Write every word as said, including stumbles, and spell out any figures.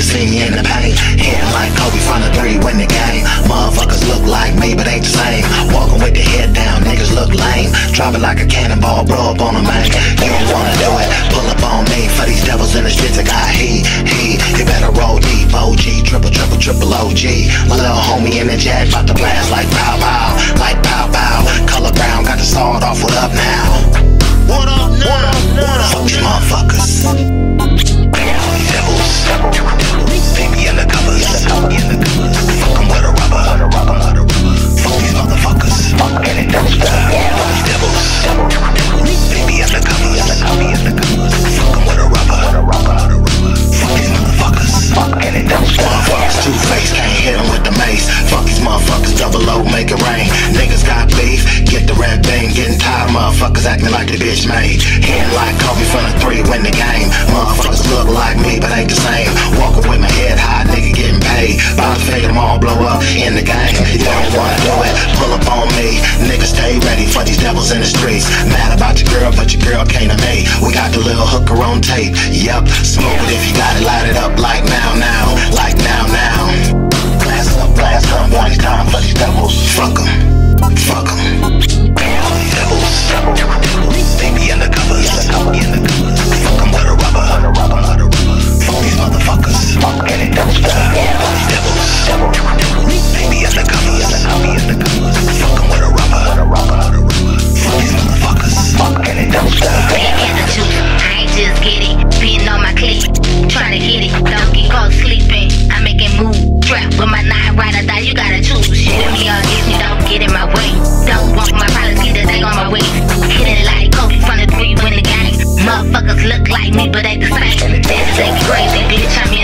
see me in the paint. Hitting like Kobe from the three, win the game. Motherfuckers look like me, but ain't the same. Walking with the head down, niggas look lame. Drop it like a cannonball, blow up on a man. You don't wanna do it, pull up on me. For these devils in the streets, I got heat, heat. You better roll deep, O G, triple, triple, triple O G. My little homie in the jet, bout to blast like pow, pow, like pow, pow. Color brown, got the sawed off, what up now? What up now? What up now? Fuck these motherfuckers. Devils, baby in the covers. Fuck 'em with a rubber. Fuck these motherfuckers. Fuck any dumpster. Devils, baby in the covers. Fuck 'em with a rubber. Fuck these motherfuckers. Fuck any dumpster. Motherfuckers two-faced, can't hit 'em with the mace. Fuck these motherfuckers, double O, make it rain. Niggas got beef, get the red bean. Getting tired of motherfuckers acting like the bitch made. Hitting like Kobe from the three, win the game. Motherfuckers look like me, but ain't the same. Walking with my head high, nigga getting paid. Bout to fade them all, blow up in the game. You don't wanna do it, pull up on me. Niggas stay ready for these devils in the streets. Mad about your girl, but your girl came to me. We got the little hooker on tape. Yup, smoke it if you got it, light it up like now, now, like now, now. Blast up, blast up, one time for these devils. Fuck 'em, fuck 'em. Devils, baby in the covers. Fuck 'em with a rubber. Fuck these motherfuckers. Fuck any dumpster. Devils, baby in the covers. Fuck 'em with a rubber. Fuck these motherfuckers. Fuck any dumpster. I ain't just get it, being on my clip, tryna hit it, don't get caught sleeping. I make it move, trap with my nine ride or die, you gotta choose. Shit me or get me, don't get in my way. Don't want my problems, get the thing on my way. Hit it like Kobe from the three, win the game. Motherfuckers look like me, but ain't the same. This is crazy, bitch, I'm